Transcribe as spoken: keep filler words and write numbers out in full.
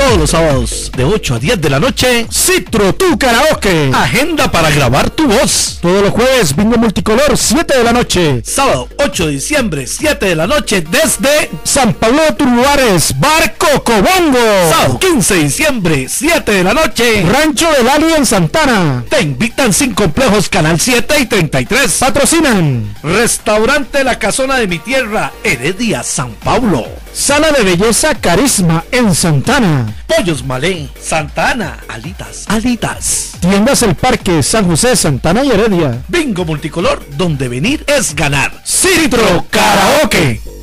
Todos los sábados de ocho a diez de la noche, Citro Tu Karaoke. Agenda para grabar tu voz. Todos los jueves, Bingo Multicolor, siete de la noche. Sábado ocho de diciembre, siete de la noche, desde San Pablo de Turluares, Bar Cocobongo. Sábado quince de diciembre, siete de la noche, Rancho del Ali en Santana. Te invitan sin complejos Canal siete y treinta y tres. Patrocinan Restaurante La Casona de mi Tierra, Heredia, San Pablo. Sala de Belleza Carisma en Santana. Pollos Malé, Santa Ana, Alitas, Alitas. Tiendas El Parque, San José, Santana y Heredia. Bingo Multicolor, donde venir es ganar. Citro Karaoke.